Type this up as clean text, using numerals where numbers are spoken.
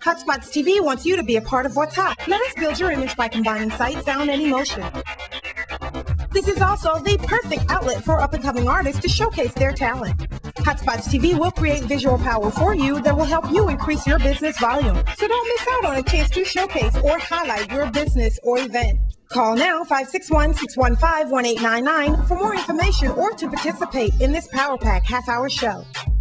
Spotz TV wants you to be a part of what's hot. Let us build your image by combining sight, sound, and emotion. This is also the perfect outlet for up-and-coming artists to showcase their talent. Spotz TV will create visual power for you that will help you increase your business volume. So don't miss out on a chance to showcase or highlight your business or event. Call now 561-615-1899 for more information or to participate in this Power Pack half-hour show.